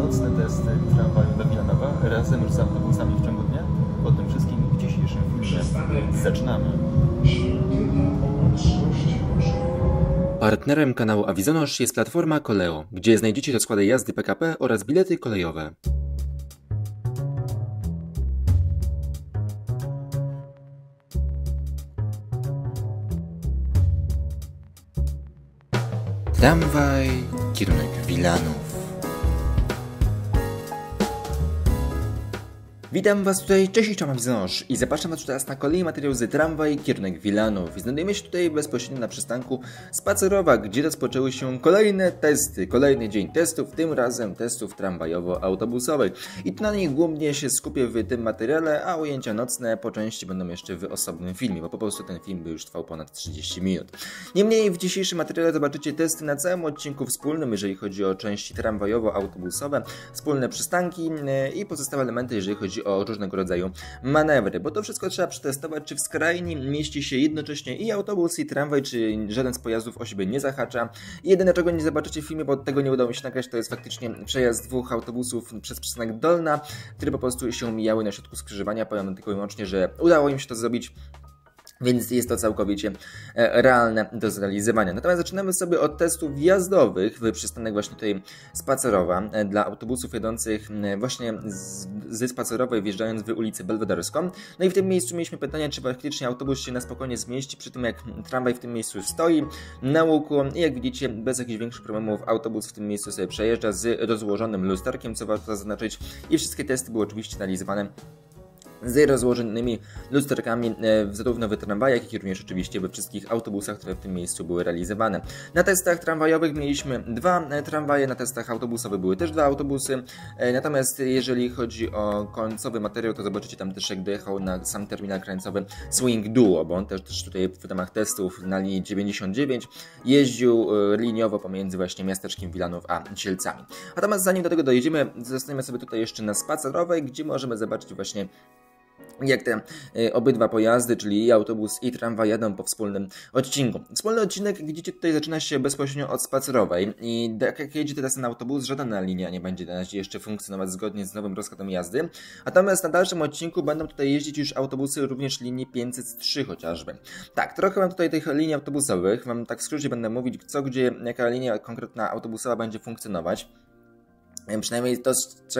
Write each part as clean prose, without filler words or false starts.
nocne testy tramwaju do Wilanowa razem z autobusami w ciągu dnia? O tym wszystkim w dzisiejszym filmie. Zaczynamy! Partnerem kanału Avizonosz jest platforma Koleo, gdzie znajdziecie rozkłady jazdy PKP oraz bilety kolejowe. Tramwaj, kierunek Wilanów. Witam Was tutaj, cześć, Avizonosz i zapraszam Was teraz na kolejny materiał z Tramwaj, kierunek Wilanów. I znajdujemy się tutaj bezpośrednio na przystanku Spacerowa, gdzie rozpoczęły się kolejne testy, kolejny dzień testów, tym razem testów tramwajowo-autobusowych. I tu na nich głównie się skupię w tym materiale, a ujęcia nocne po części będą jeszcze w osobnym filmie, bo po prostu ten film by już trwał ponad 30 minut. Niemniej w dzisiejszym materiale zobaczycie testy na całym odcinku wspólnym, jeżeli chodzi o części tramwajowo-autobusowe, wspólne przystanki i pozostałe elementy, jeżeli chodzi o różnego rodzaju manewry, bo to wszystko trzeba przetestować, czy w skrajni mieści się jednocześnie i autobus, i tramwaj, czy żaden z pojazdów o siebie nie zahacza. Jedyne, czego nie zobaczycie w filmie, bo tego nie udało mi się nagrać, to jest faktycznie przejazd dwóch autobusów przez przystanek Dolna, które po prostu się mijały na środku skrzyżowania. Powiem tylko i wyłącznie, że udało im się to zrobić, więc jest to całkowicie realne do zrealizowania. Natomiast zaczynamy sobie od testów wjazdowych w przystanek właśnie tutaj Spacerowa dla autobusów jadących właśnie ze Spacerowej, wjeżdżając w ulicę Belwederską. No i w tym miejscu mieliśmy pytanie, czy faktycznie autobus się na spokojnie zmieści, przy tym jak tramwaj w tym miejscu stoi na łuku i jak widzicie bez jakichś większych problemów autobus w tym miejscu sobie przejeżdża z rozłożonym lusterkiem, co warto zaznaczyć, i wszystkie testy były oczywiście realizowane z rozłożonymi lusterkami zarówno w tramwajach, jak i również oczywiście we wszystkich autobusach, które w tym miejscu były realizowane. Na testach tramwajowych mieliśmy dwa tramwaje, na testach autobusowych były też dwa autobusy, natomiast jeżeli chodzi o końcowy materiał, to zobaczycie tam też, jak dojechał na sam terminal krańcowy Swing Duo, bo on też tutaj w ramach testów na linii 99 jeździł liniowo pomiędzy właśnie miasteczkiem Wilanów a Sielcami. Natomiast zanim do tego dojedziemy, zostaniemy sobie tutaj jeszcze na Spacerowej, gdzie możemy zobaczyć właśnie, jak te obydwa pojazdy, czyli i autobus, i tramwaj, jadą po wspólnym odcinku. Wspólny odcinek, jak widzicie, tutaj zaczyna się bezpośrednio od Spacerowej i jak jedzie teraz ten autobus, żadna linia nie będzie na razie jeszcze funkcjonować zgodnie z nowym rozkładem jazdy. Natomiast na dalszym odcinku będą tutaj jeździć już autobusy również linii 503 chociażby. Tak, trochę mam tutaj tych linii autobusowych, wam tak w skrócie będę mówić, co, gdzie, jaka linia konkretna autobusowa będzie funkcjonować. Przynajmniej to,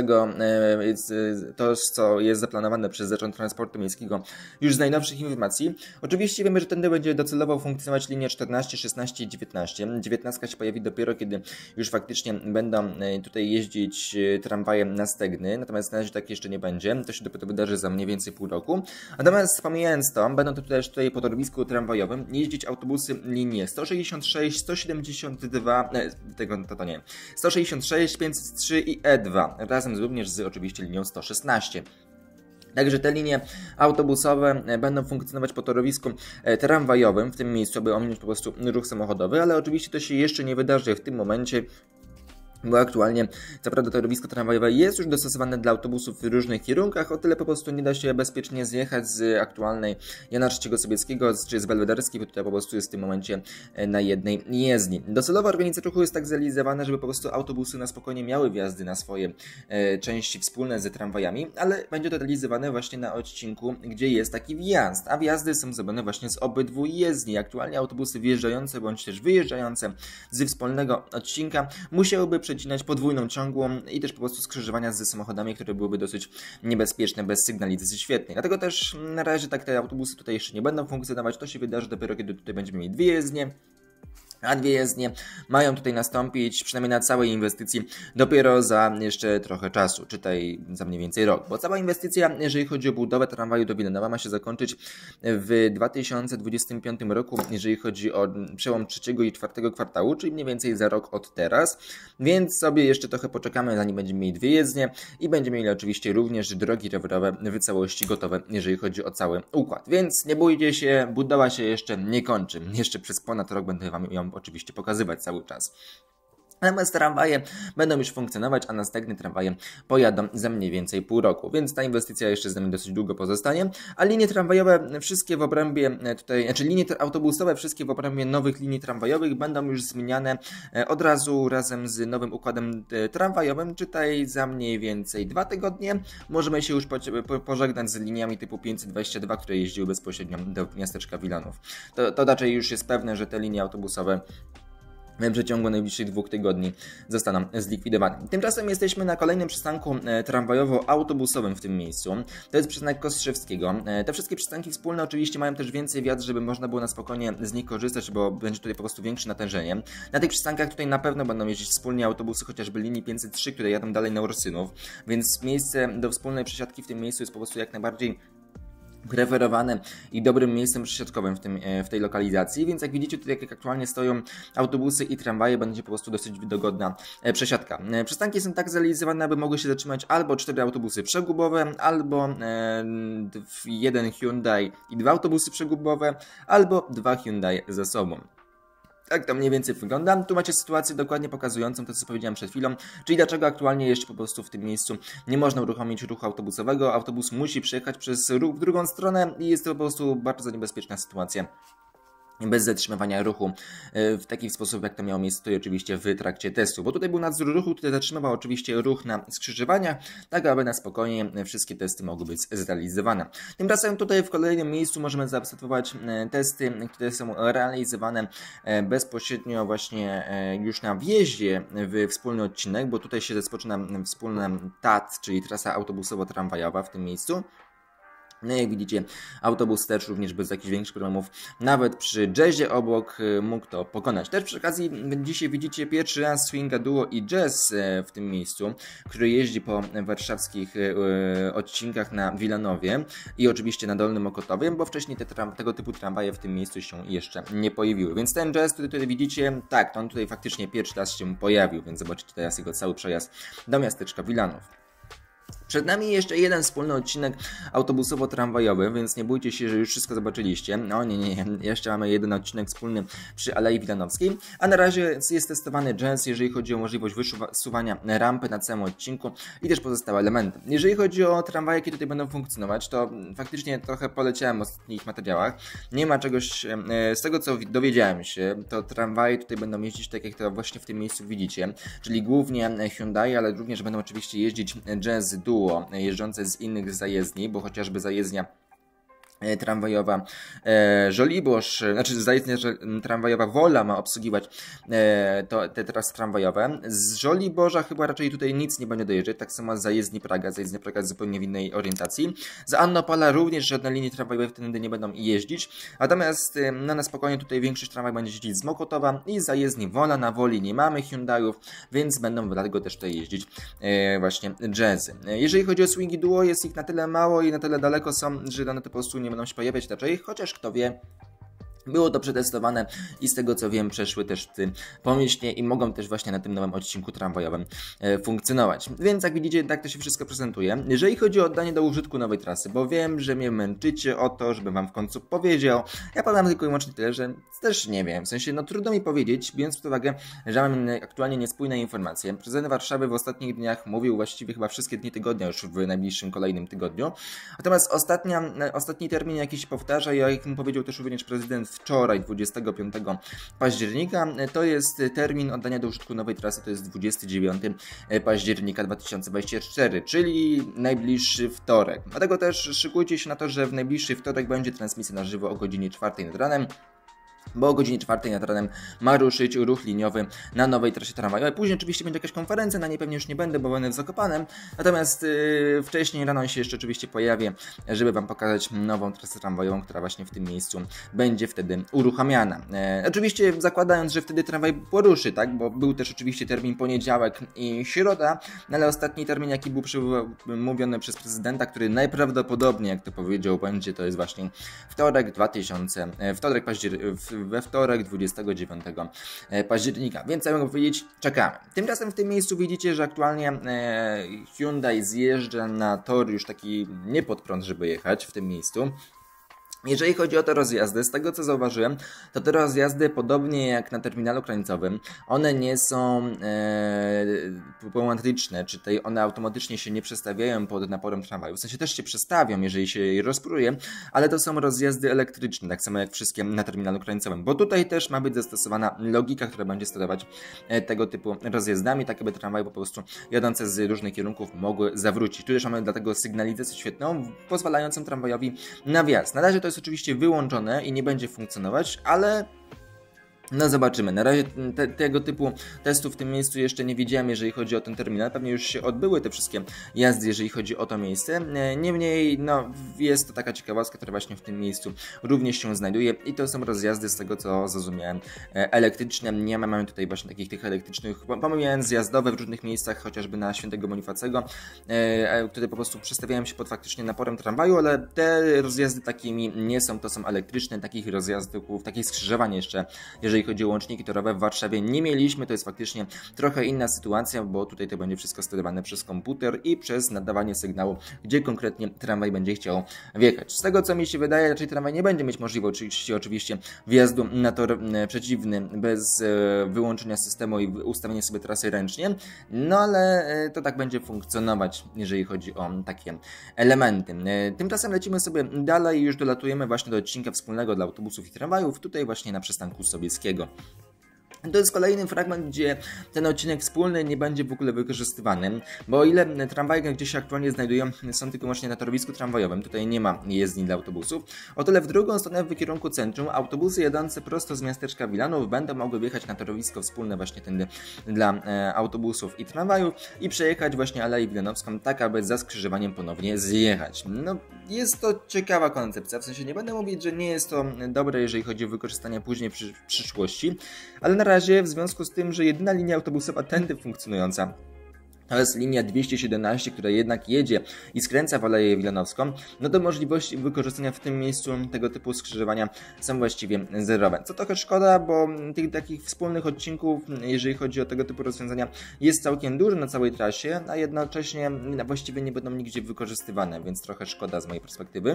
co jest zaplanowane przez Zarząd Transportu Miejskiego już z najnowszych informacji. Oczywiście wiemy, że tędy będzie docelowo funkcjonować linia 14, 16 i 19. 19 się pojawi dopiero, kiedy już faktycznie będą tutaj jeździć tramwaje na Stegny, natomiast na razie tak jeszcze nie będzie. To się dopiero wydarzy za mniej więcej pół roku. Natomiast pomijając to, będą też tutaj po torowisku tramwajowym jeździć autobusy linie 166, 172, 166, 503 i E2, razem również z oczywiście linią 116. Także te linie autobusowe będą funkcjonować po torowisku tramwajowym w tym miejscu, aby ominąć po prostu ruch samochodowy, ale oczywiście to się jeszcze nie wydarzy w tym momencie, bo aktualnie co prawda torowisko tramwajowe jest już dostosowane dla autobusów w różnych kierunkach, o tyle po prostu nie da się bezpiecznie zjechać z aktualnej Jana III Sobieskiego czy z Belwederskiej, bo tutaj po prostu jest w tym momencie na jednej jezdni. Docelowa organizacja ruchu jest tak zrealizowana, żeby po prostu autobusy na spokojnie miały wjazdy na swoje części wspólne z tramwajami, ale będzie to realizowane właśnie na odcinku, gdzie jest taki wjazd, a wjazdy są zrobione właśnie z obydwu jezdni. Aktualnie autobusy wjeżdżające bądź też wyjeżdżające z wspólnego odcinka musiałyby przecinać podwójną ciągłą i też po prostu skrzyżowania z samochodami, które byłyby dosyć niebezpieczne bez sygnalizacji świetnej. Dlatego też na razie tak te autobusy tutaj jeszcze nie będą funkcjonować. To się wydarzy dopiero, kiedy tutaj będziemy mieli dwie jezdnie. A dwie jezdnie mają tutaj nastąpić, przynajmniej na całej inwestycji, dopiero za jeszcze trochę czasu, czytaj za mniej więcej rok. Bo cała inwestycja, jeżeli chodzi o budowę tramwaju do Wilanowa, ma się zakończyć w 2025 roku, jeżeli chodzi o przełom trzeciego i czwartego kwartału, czyli mniej więcej za rok od teraz. Więc sobie jeszcze trochę poczekamy, zanim będziemy mieli dwie jezdnie i będziemy mieli oczywiście również drogi rowerowe w całości gotowe, jeżeli chodzi o cały układ. Więc nie bójcie się, budowa się jeszcze nie kończy. Jeszcze przez ponad rok będę wam ją oczywiście pokazywać cały czas. Natomiast tramwaje będą już funkcjonować, a następne tramwaje pojadą za mniej więcej pół roku, więc ta inwestycja jeszcze z nami dosyć długo pozostanie, a linie tramwajowe wszystkie w obrębie tutaj, znaczy linie autobusowe wszystkie w obrębie nowych linii tramwajowych będą już zmieniane od razu razem z nowym układem tramwajowym, czytaj za mniej więcej 2 tygodnie. Możemy się już pożegnać z liniami typu 522, które jeździły bezpośrednio do miasteczka Wilanów. To raczej już jest pewne, że te linie autobusowe w przeciągu najbliższych 2 tygodni zostaną zlikwidowane. Tymczasem jesteśmy na kolejnym przystanku tramwajowo-autobusowym w tym miejscu. To jest przystanek Kostrzewskiego. Te wszystkie przystanki wspólne oczywiście mają też więcej wjazd, żeby można było na spokojnie z nich korzystać, bo będzie tutaj po prostu większe natężenie. Na tych przystankach tutaj na pewno będą jeździć wspólnie autobusy, chociażby linii 503, które jadą dalej na Ursynów, więc miejsce do wspólnej przesiadki w tym miejscu jest po prostu jak najbardziej preferowane i dobrym miejscem przesiadkowym w tej lokalizacji, więc jak widzicie tutaj jak aktualnie stoją autobusy i tramwaje, będzie po prostu dosyć dogodna przesiadka. Przystanki są tak zrealizowane, aby mogły się zatrzymać albo 4 autobusy przegubowe, albo 1 Hyundai i 2 autobusy przegubowe, albo 2 Hyundai ze sobą. Tak to mniej więcej wygląda. Tu macie sytuację dokładnie pokazującą to, co powiedziałem przed chwilą, czyli dlaczego aktualnie jeszcze po prostu w tym miejscu nie można uruchomić ruchu autobusowego. Autobus musi przejechać przez ruch w drugą stronę i jest to po prostu bardzo niebezpieczna sytuacja. Bez zatrzymywania ruchu w taki sposób, jak to miało miejsce tutaj oczywiście w trakcie testu. Bo tutaj był nadzór ruchu, który zatrzymywał oczywiście ruch na skrzyżowaniach, tak aby na spokojnie wszystkie testy mogły być zrealizowane. Tymczasem tutaj w kolejnym miejscu możemy zaobserwować testy, które są realizowane bezpośrednio właśnie już na wjeździe w wspólny odcinek, bo tutaj się rozpoczyna wspólna TAT, czyli trasa autobusowo-tramwajowa w tym miejscu. No jak widzicie, autobus też również bez jakichś większych problemów, nawet przy jazzie obok mógł to pokonać. Też przy okazji dzisiaj widzicie pierwszy raz Swinga Duo i Jazz w tym miejscu, który jeździ po warszawskich odcinkach na Wilanowie i oczywiście na Dolnym Okotowie, bo wcześniej tego typu tramwaje w tym miejscu się jeszcze nie pojawiły. Więc ten Jazz, który tutaj widzicie, tak, to on tutaj faktycznie pierwszy raz się pojawił, więc zobaczycie teraz jego cały przejazd do miasteczka Wilanów. Przed nami jeszcze jeden wspólny odcinek autobusowo-tramwajowy, więc nie bójcie się, że już wszystko zobaczyliście. No nie, jeszcze mamy jeden odcinek wspólny przy Alei Wilanowskiej, a na razie jest testowany Jazz, jeżeli chodzi o możliwość wysuwania rampy na całym odcinku i też pozostałe elementy. Jeżeli chodzi o tramwaje, jakie tutaj będą funkcjonować, to faktycznie trochę poleciałem w ostatnich materiałach. Nie ma czegoś, z tego co dowiedziałem się, to tramwaje tutaj będą jeździć tak jak to właśnie w tym miejscu widzicie, czyli głównie Hyundai, ale również będą oczywiście jeździć Jazz Duo, jeżdżące z innych zajezdni, bo chociażby zajezdnia tramwajowa Żoliborz, znaczy zajezdnia tramwajowa Wola ma obsługiwać te trasy tramwajowe. Z Żoliborza chyba raczej tutaj nic nie będzie dojeżdżać, tak samo z zajezdni Praga. Zajezdnia Praga jest zupełnie w innej orientacji. Z Annopola również żadne linie tramwajowe wtedy nie będą jeździć, natomiast na spokojnie tutaj większość tramwaj będzie jeździć z Mokotowa i z zajezdni Wola. Na Woli nie mamy Hyundaiów, więc będą dlatego też tutaj jeździć właśnie Jazzy. Jeżeli chodzi o Swingi Duo, jest ich na tyle mało i na tyle daleko są, że one po prostu nie będą się pojawiać raczej, chociaż kto wie, było to przetestowane i z tego co wiem przeszły też pomyślnie i mogą też właśnie na tym nowym odcinku tramwajowym funkcjonować. Więc jak widzicie, tak to się wszystko prezentuje. Jeżeli chodzi o oddanie do użytku nowej trasy, bo wiem, że mnie męczycie o to, żebym wam w końcu powiedział, ja powiem tylko i wyłącznie tyle, że też nie wiem, w sensie no trudno mi powiedzieć, biorąc pod uwagę, że mam aktualnie niespójne informacje. Prezydent Warszawy w ostatnich dniach mówił właściwie chyba wszystkie dni tygodnia już w najbliższym kolejnym tygodniu. Natomiast ostatni termin jakiś się powtarza, jak mu powiedział też również prezydent wczoraj, 25 października, to jest termin oddania do użytku nowej trasy, to jest 29 października 2024, czyli najbliższy wtorek. Dlatego też szykujcie się na to, że w najbliższy wtorek będzie transmisja na żywo o godzinie 4 nad ranem. Bo o godzinie 4 nad ranem ma ruszyć ruch liniowy na nowej trasie tramwajowej. Później oczywiście będzie jakaś konferencja, na niej pewnie już nie będę, bo będę w Zakopanem. Natomiast wcześniej rano się jeszcze oczywiście pojawię, żeby wam pokazać nową trasę tramwajową, która właśnie w tym miejscu będzie wtedy uruchamiana. Oczywiście zakładając, że wtedy tramwaj poruszy, tak? Bo był też oczywiście termin poniedziałek i środa, ale ostatni termin, jaki był mówiony przez prezydenta, który najprawdopodobniej, jak to powiedział, będzie, to jest właśnie we wtorek 29 października, więc jak mogę powiedzieć, czekamy. Tymczasem w tym miejscu widzicie, że aktualnie Hyundai zjeżdża na tor już taki nie pod prąd, żeby jechać w tym miejscu. Jeżeli chodzi o te rozjazdy, z tego co zauważyłem, to te rozjazdy, podobnie jak na terminalu krańcowym, one nie są pneumatyczne, czyli one automatycznie się nie przestawiają pod naporem tramwaju. W sensie też się przestawią, jeżeli się je rozpruje, ale to są rozjazdy elektryczne, tak samo jak wszystkie na terminalu krańcowym, bo tutaj też ma być zastosowana logika, która będzie sterować tego typu rozjazdami, tak aby tramwaje po prostu jadące z różnych kierunków mogły zawrócić. Tu też mamy dlatego sygnalizację świetną, pozwalającą tramwajowi na wjazd. Na razie to jest oczywiście wyłączone i nie będzie funkcjonować, ale no zobaczymy. Na razie tego typu testów w tym miejscu jeszcze nie widziałem, jeżeli chodzi o ten terminal. Pewnie już się odbyły te wszystkie jazdy, jeżeli chodzi o to miejsce. Niemniej, no, jest to taka ciekawostka, która właśnie w tym miejscu również się znajduje i to są rozjazdy, z tego co zrozumiałem, elektryczne. Nie mamy tutaj właśnie tych elektrycznych, pomijając zjazdowe w różnych miejscach, chociażby na Świętego Bonifacego, które po prostu przestawiają się pod faktycznie naporem tramwaju, ale te rozjazdy takimi nie są, to są elektryczne. Takich rozjazdów, takich skrzyżowań jeszcze, jeżeli chodzi o łączniki torowe, w Warszawie nie mieliśmy. To jest faktycznie trochę inna sytuacja, bo tutaj to będzie wszystko sterowane przez komputer i przez nadawanie sygnału, gdzie konkretnie tramwaj będzie chciał wjechać. Z tego co mi się wydaje, raczej tramwaj nie będzie mieć możliwości oczywiście wjazdu na tor przeciwny bez wyłączenia systemu i ustawienia sobie trasy ręcznie, no ale to tak będzie funkcjonować, jeżeli chodzi o takie elementy. Tymczasem lecimy sobie dalej i już dolatujemy właśnie do odcinka wspólnego dla autobusów i tramwajów, tutaj właśnie na przystanku Sobieskiego. To jest kolejny fragment, gdzie ten odcinek wspólny nie będzie w ogóle wykorzystywany, bo o ile tramwaje, gdzie się aktualnie znajdują, są tylko właśnie na torowisku tramwajowym, tutaj nie ma jezdni dla autobusów, o tyle w drugą stronę w kierunku centrum autobusy jadące prosto z miasteczka Wilanów będą mogły wjechać na torowisko wspólne właśnie tędy dla autobusów i tramwajów i przejechać właśnie Aleję Wilanowską, tak aby za skrzyżowaniem ponownie zjechać. No, jest to ciekawa koncepcja, w sensie nie będę mówić, że nie jest to dobre, jeżeli chodzi o wykorzystanie później w przyszłości, ale na razie w związku z tym, że jedyna linia autobusowa tędy funkcjonująca to jest linia 217, która jednak jedzie i skręca w Aleję Wilanowską, no to możliwości wykorzystania w tym miejscu tego typu skrzyżowania są właściwie zerowe. Co trochę szkoda, bo tych takich wspólnych odcinków, jeżeli chodzi o tego typu rozwiązania, jest całkiem dużo na całej trasie, a jednocześnie właściwie nie będą nigdzie wykorzystywane, więc trochę szkoda z mojej perspektywy.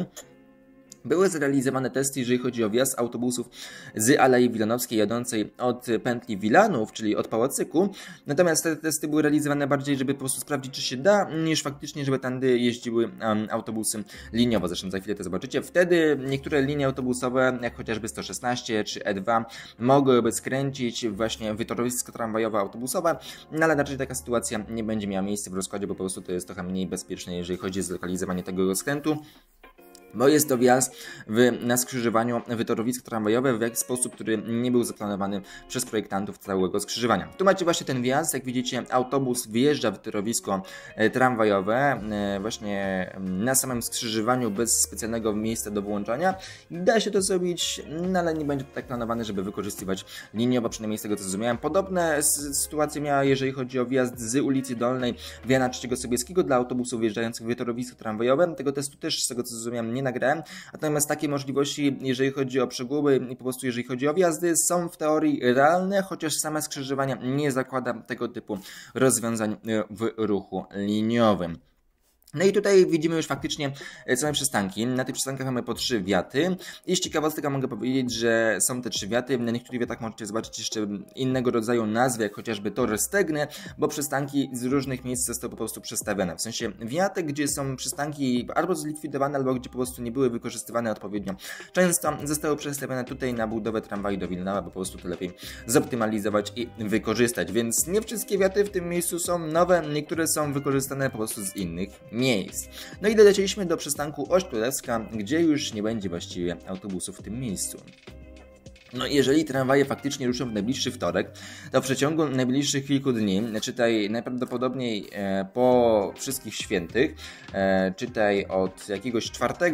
Były zrealizowane testy, jeżeli chodzi o wjazd autobusów z Alei Wilanowskiej jadącej od pętli Wilanów, czyli od Pałacyku. Natomiast te testy były realizowane bardziej, żeby po prostu sprawdzić, czy się da, niż faktycznie, żeby tędy jeździły autobusy liniowo. Zresztą za chwilę to zobaczycie. Wtedy niektóre linie autobusowe, jak chociażby 116 czy E2, mogłyby skręcić właśnie w torowisko tramwajowe autobusowe, no ale raczej taka sytuacja nie będzie miała miejsca w rozkładzie, bo po prostu to jest trochę mniej bezpieczne, jeżeli chodzi o zlokalizowanie tego skrętu. Bo jest to wjazd na skrzyżowaniu w torowisko tramwajowe w jakiś sposób, który nie był zaplanowany przez projektantów całego skrzyżowania. Tu macie właśnie ten wjazd, jak widzicie, autobus wjeżdża w torowisko tramwajowe właśnie na samym skrzyżowaniu bez specjalnego miejsca do włączania. Da się to zrobić, no ale nie będzie to tak planowane, żeby wykorzystywać liniowo, przynajmniej z tego co zrozumiałem. Podobne sytuacje miała, jeżeli chodzi o wjazd z ulicy Dolnej w Jana III Sobieskiego dla autobusów wjeżdżających w torowisko tramwajowe. Tego testu też, z tego co zrozumiałem, nie nagrałem, natomiast takie możliwości, jeżeli chodzi o przeguby i po prostu jeżeli chodzi o wjazdy, są w teorii realne, chociaż same skrzyżowania nie zakłada tego typu rozwiązań w ruchu liniowym. No i tutaj widzimy już faktycznie same przystanki. Na tych przystankach mamy po 3 wiaty. I z ciekawostek mogę powiedzieć, że są te 3 wiaty. Na niektórych wiatach możecie zobaczyć jeszcze innego rodzaju nazwy, jak chociażby tory stegny, bo przystanki z różnych miejsc zostały po prostu przestawione. W sensie wiaty, gdzie są przystanki albo zlikwidowane, albo gdzie po prostu nie były wykorzystywane odpowiednio często, zostały przestawione tutaj na budowę tramwaju do Wilnowa, bo po prostu to lepiej zoptymalizować i wykorzystać. Więc nie wszystkie wiaty w tym miejscu są nowe, niektóre są wykorzystane po prostu z innych miejsc. No i dolecieliśmy do przystanku Ośkrólewska, gdzie już nie będzie właściwie autobusów w tym miejscu. No jeżeli tramwaje faktycznie ruszą w najbliższy wtorek, to w przeciągu najbliższych kilku dni, czytaj najprawdopodobniej po wszystkich świętych, czytaj od jakiegoś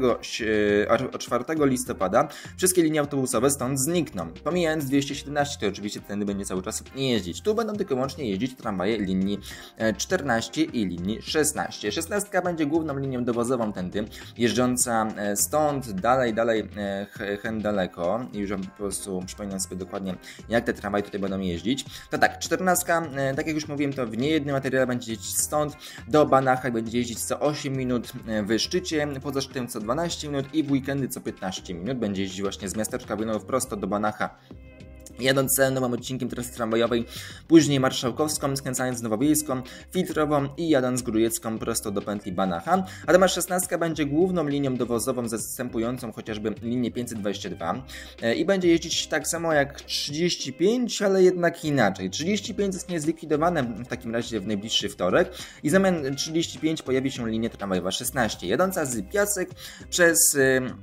4 listopada, wszystkie linie autobusowe stąd znikną. Pomijając 217, to oczywiście tędy będzie cały czas jeździć. Tu będą tylko łącznie jeździć tramwaje linii 14 i linii 16. 16 będzie główną linią dowozową tędy, jeżdżąca stąd dalej hen daleko i już po prostu prostu przypominam sobie dokładnie, jak te tramwaje tutaj będą jeździć. To tak, 14, tak jak już mówiłem, to w niejednym materiale będzie jeździć stąd do Banacha i będzie jeździć co 8 minut w szczycie, poza szczytem co 12 minut i w weekendy co 15 minut. Będzie jeździć właśnie z miasteczka Wilanów prosto do Banacha, jadąc całym nowym odcinkiem trasy tramwajowej, później Marszałkowską, skręcając Nowowiejską, Filtrową i jadąc Grójecką prosto do pętli Banacha. Natomiast 16 będzie główną linią dowozową zastępującą chociażby linię 522 i będzie jeździć tak samo jak 35, ale jednak inaczej. 35 zostanie zlikwidowane w takim razie w najbliższy wtorek i zamiast 35 pojawi się linia tramwajowa 16, jadąca z Piasek przez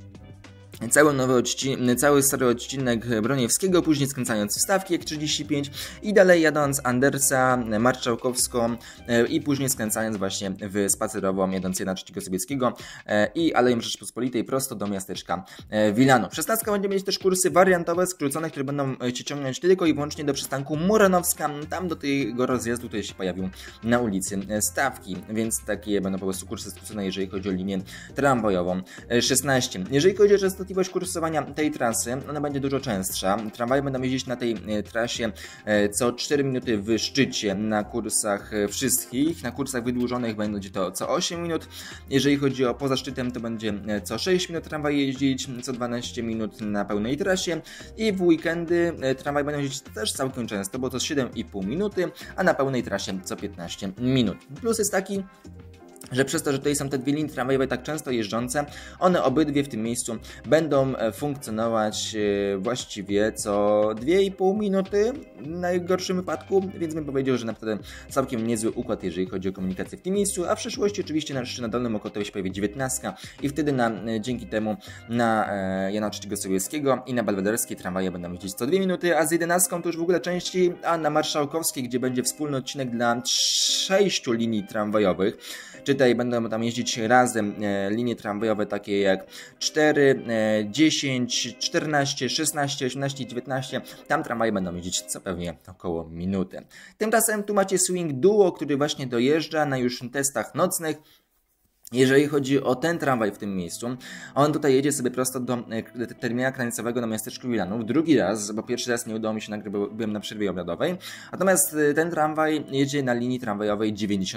cały stary odcinek Broniewskiego, później skręcając wstawki jak 35 i dalej jadąc Andersa, Marszałkowską i później skręcając właśnie w Spacerową, jadąc na Trzeciego Sobieskiego i Aleją Rzeczpospolitej prosto do miasteczka Wilanów. 16 będzie mieć też kursy wariantowe skrócone, które będą Cię ciągnąć tylko i wyłącznie do przystanku Muranowska. Tam do tego rozjazdu tutaj się pojawił na ulicy Stawki, więc takie będą po prostu kursy skrócone, jeżeli chodzi o linię tramwajową. 16. Jeżeli chodzi o częstotliwość kursowania tej trasy, ona będzie dużo częstsza. Tramwaje będą jeździć na tej trasie co 4 minuty w szczycie na kursach wszystkich. Na kursach wydłużonych będzie to co 8 minut. Jeżeli chodzi o poza szczytem, to będzie co 6 minut tramwaj jeździć, co 12 minut na pełnej trasie i w weekendy tramwaje będą jeździć też całkiem często, bo to 7,5 minuty, a na pełnej trasie co 15 minut. Plus jest taki, że przez to, że tutaj są te dwie linie tramwajowe tak często jeżdżące, one obydwie w tym miejscu będą funkcjonować właściwie co 2,5 minuty w najgorszym wypadku, więc bym powiedział, że naprawdę całkiem niezły układ, jeżeli chodzi o komunikację w tym miejscu, a w przyszłości oczywiście na Dolnym Okotowie się pojawi 19 i wtedy dzięki temu na Jana III Sobieskiego i na Belwederskiej tramwaje będą jeździć co 2 minuty, a z 11 to już w ogóle częściej, a na Marszałkowskiej, gdzie będzie wspólny odcinek dla 6 linii tramwajowych, tutaj będą tam jeździć razem linie tramwajowe takie jak 4, 10, 14, 16, 18, 19. Tam tramwaje będą jeździć co pewnie około minuty. Tymczasem tu macie Swing Duo, który właśnie dojeżdża na już testach nocnych. Jeżeli chodzi o ten tramwaj w tym miejscu, on tutaj jedzie sobie prosto do terminala krańcowego na miasteczku Wilanów. Drugi raz, bo pierwszy raz nie udało mi się nagrać, bo byłem na przerwie obiadowej. Natomiast ten tramwaj jedzie na linii tramwajowej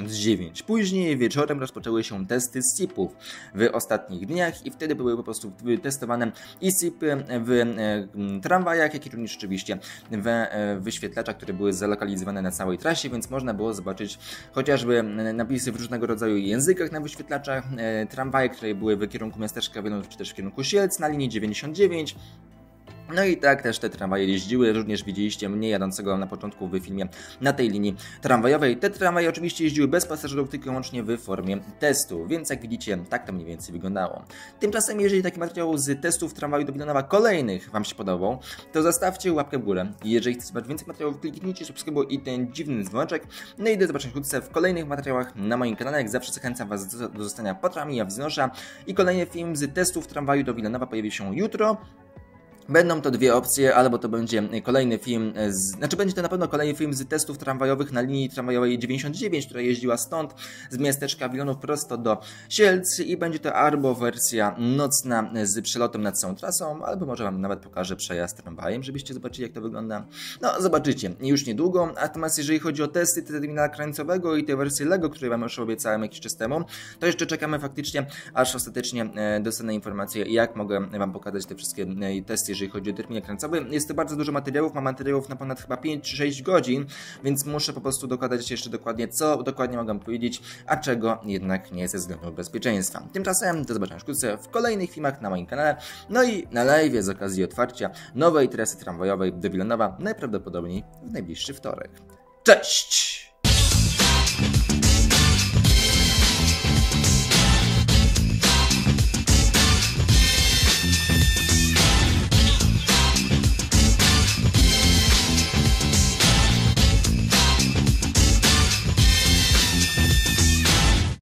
99. Później wieczorem rozpoczęły się testy SIP-ów w ostatnich dniach i wtedy były po prostu testowane i SIP-y w tramwajach, jak i również oczywiście w wyświetlaczach, które były zalokalizowane na całej trasie, więc można było zobaczyć chociażby napisy w różnego rodzaju językach na wyświetlaczach, tramwaje, które były w kierunku miasteczka Wilanów, czy też w kierunku Sielc na linii 99. No i tak też te tramwaje jeździły, również widzieliście mnie jadącego na początku w filmie na tej linii tramwajowej. Te tramwaje oczywiście jeździły bez pasażerów, tylko wyłącznie w formie testu, więc jak widzicie, tak to mniej więcej wyglądało. Tymczasem, jeżeli taki materiał z testów tramwaju do Wilanowa kolejnych Wam się podobał, to zostawcie łapkę w górę. I jeżeli chcecie zobaczyć więcej materiałów, kliknijcie subskrybuj i ten dziwny dzwoneczek. No i do zobaczenia wkrótce w kolejnych materiałach na moim kanale. Jak zawsze zachęcam Was do zostania patrami, ja wznoszę. I kolejny film z testów tramwaju do Wilanowa pojawi się jutro. Będą to dwie opcje, albo to będzie kolejny film, będzie to na pewno kolejny film z testów tramwajowych na linii tramwajowej 99, która jeździła stąd, z miasteczka Wilanów prosto do Sielc i będzie to albo wersja nocna z przelotem nad całą trasą, albo może Wam nawet pokażę przejazd tramwajem, żebyście zobaczyli, jak to wygląda. No, zobaczycie już niedługo. Natomiast jeżeli chodzi o testy terminala krańcowego i te wersje LEGO, które Wam już obiecałem jakiś czas temu, to jeszcze czekamy faktycznie, aż ostatecznie dostanę informację, jak mogę Wam pokazać te wszystkie testy, jeżeli chodzi o terminal krańcowy. Jest to bardzo dużo materiałów, mam materiałów na ponad chyba 5 czy 6 godzin, więc muszę po prostu dokładać jeszcze dokładnie, co dokładnie mogę powiedzieć, a czego jednak nie ze względu bezpieczeństwa. Tymczasem do zobaczenia wkrótce w kolejnych filmach na moim kanale, no i na live z okazji otwarcia nowej trasy tramwajowej do Wilanowa, najprawdopodobniej w najbliższy wtorek. Cześć!